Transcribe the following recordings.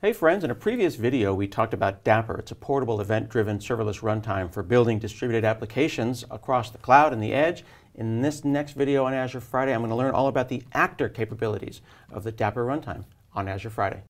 Hey friends, in a previous video we talked about Dapr. It's a portable event-driven serverless runtime for building distributed applications across the cloud and the edge. In this next video on Azure Friday, I'm going to learn all about the actor capabilities of the Dapr runtime on Azure Friday.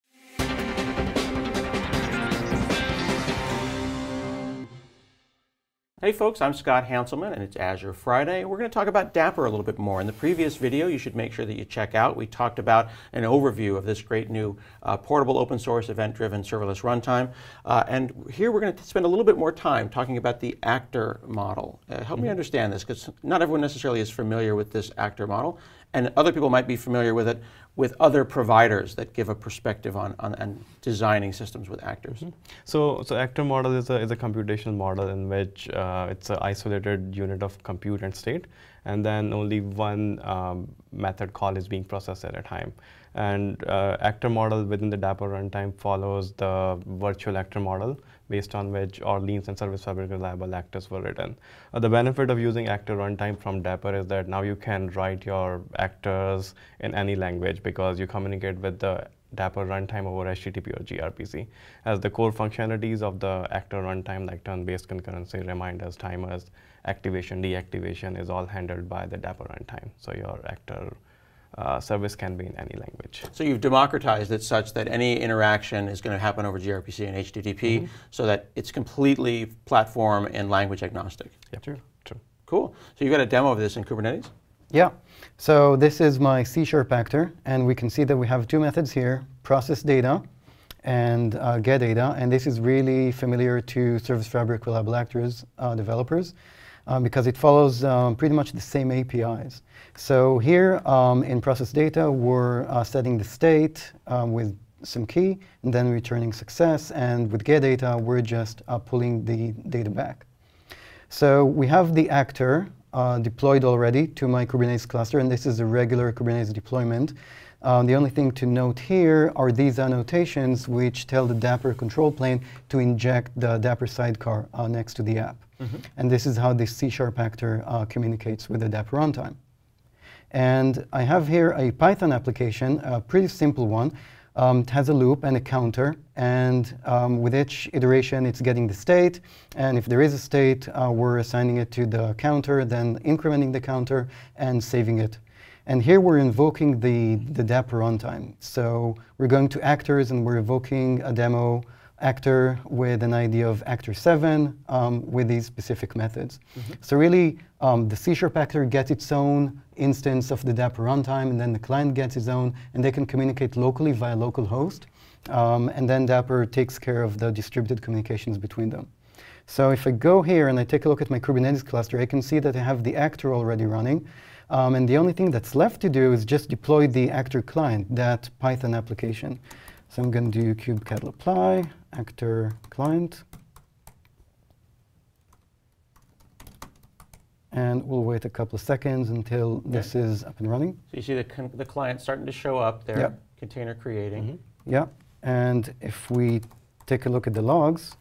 Hey folks, I'm Scott Hanselman and it's Azure Friday. We're going to talk about Dapr a little bit more. In the previous video you should make sure that you check out. We talked about an overview of this great new portable open source event-driven serverless runtime. And here we're going to spend a little bit more time talking about the actor model. Help me understand this, because not everyone necessarily is familiar with this actor model, and other people might be familiar with it with other providers that give a perspective on designing systems with actors. So actor model is a computational model in which it's an isolated unit of compute and state, and then only one method call is being processed at a time. And actor model within the Dapr runtime follows the virtual actor model, based on which Orleans and Service Fabric reliable actors were written. The benefit of using actor runtime from Dapr is that now you can write your actors in any language, because you communicate with the Dapr runtime over HTTP or gRPC. As the core functionalities of the actor runtime, like turn-based concurrency, reminders, timers, activation, deactivation, is all handled by the Dapr runtime. So your actor service can be in any language. So you've democratized it such that any interaction is going to happen over gRPC and HTTP, so that it's completely platform and language agnostic. Yeah, true. Cool. So you've got a demo of this in Kubernetes? Yeah. So this is my C# actor, and we can see that we have two methods here: process data and get data. And this is really familiar to Service Fabric reliable actors developers, because it follows pretty much the same APIs. So here in process data, we're setting the state with some key, and then returning success. And with get data, we're just pulling the data back. So we have the actor deployed already to my Kubernetes cluster, and this is a regular Kubernetes deployment. The only thing to note here are these annotations which tell the Dapr control plane to inject the Dapr sidecar next to the app. And this is how this C# actor communicates with the Dapr runtime. And I have here a Python application, a pretty simple one. It has a loop and a counter, and with each iteration it's getting the state, and if there is a state, we're assigning it to the counter, then incrementing the counter and saving it. And here we're invoking the Dapr runtime. So we're going to actors, and we're evoking a demo actor with an ID of actor 7 with these specific methods. So really, the C# actor gets its own instance of the Dapr runtime, and then the client gets its own, and they can communicate locally via localhost. And then Dapr takes care of the distributed communications between them. So if I go here and I take a look at my Kubernetes cluster, I can see that I have the actor already running. And the only thing that's left to do is just deploy the actor client, that Python application. So I'm going to do kubectl apply actor client. And we'll wait a couple of seconds until this is up and running. So you see the client starting to show up there, container creating. Yeah, and if we take a look at the logs,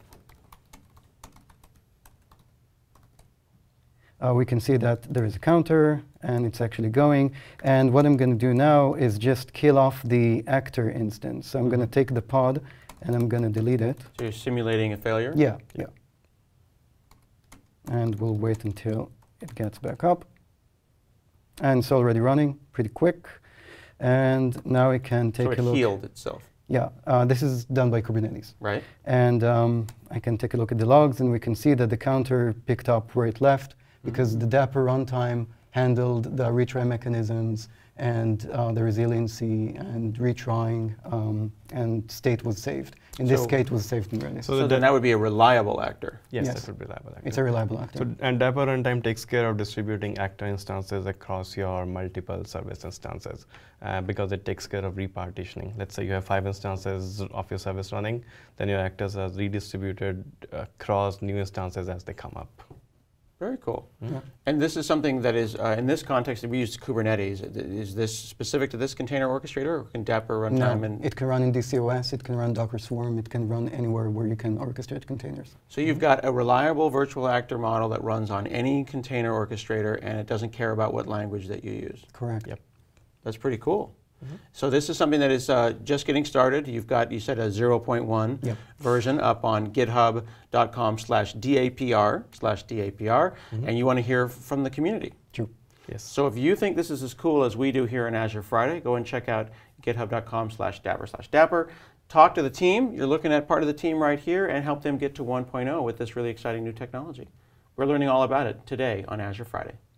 we can see that there is a counter, and it's actually going. And what I'm going to do now is just kill off the actor instance. So I'm going to take the pod, and I'm going to delete it. So you're simulating a failure? Yeah. And we'll wait until it gets back up. And it's already running pretty quick. And now it can take a look. So it healed itself? Yeah, this is done by Kubernetes. Right. And I can take a look at the logs, and we can see that the counter picked up where it left, because the Dapr runtime handled the retry mechanisms and the resiliency and retrying, and state was saved. In this case, it was saved in Redis. So then that would be a reliable actor? Yes, that would be a reliable actor. It's a reliable actor. So, and Dapr runtime takes care of distributing actor instances across your multiple service instances, because it takes care of repartitioning. Let's say you have 5 instances of your service running, then your actors are redistributed across new instances as they come up. Very cool. And this is something that is, in this context, we use Kubernetes. Is this specific to this container orchestrator, or can Dapr runtime? No, it can run in DCOS, it can run Docker Swarm, it can run anywhere where you can orchestrate containers. So you've got a reliable virtual actor model that runs on any container orchestrator, and it doesn't care about what language that you use. Correct. That's pretty cool. So this is something that is just getting started. You've got, you said, a 0.1 version up on github.com/DAPR, and you want to hear from the community. True. Yes. So if you think this is as cool as we do here on Azure Friday, go and check out github.com/Dapr/Dapr. Talk to the team. You're looking at part of the team right here, and help them get to 1.0 with this really exciting new technology. We're learning all about it today on Azure Friday.